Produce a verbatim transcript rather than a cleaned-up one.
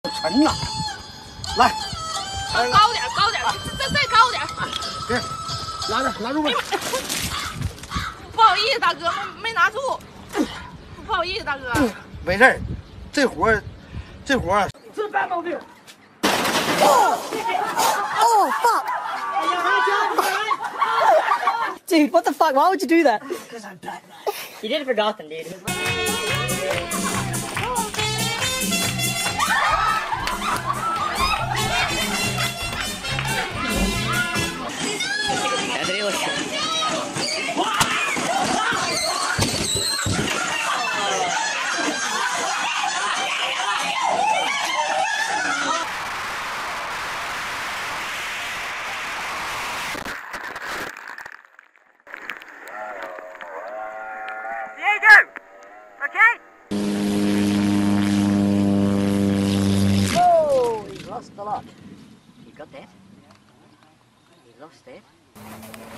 沉呐！来， 高点，高点，再再高点。 给，拿着，拿住吧。 不好意思，大哥，没没拿住。不好意思，大哥。 没事儿，这活儿，这活儿是大毛病。 Oh! Oh, fuck! Dude, what the fuck? Why would you do that? Because I'm Batman. You did it for Gotham, dude. Diego! Okay? Oh, he's lost a lot. You got that? He lost that.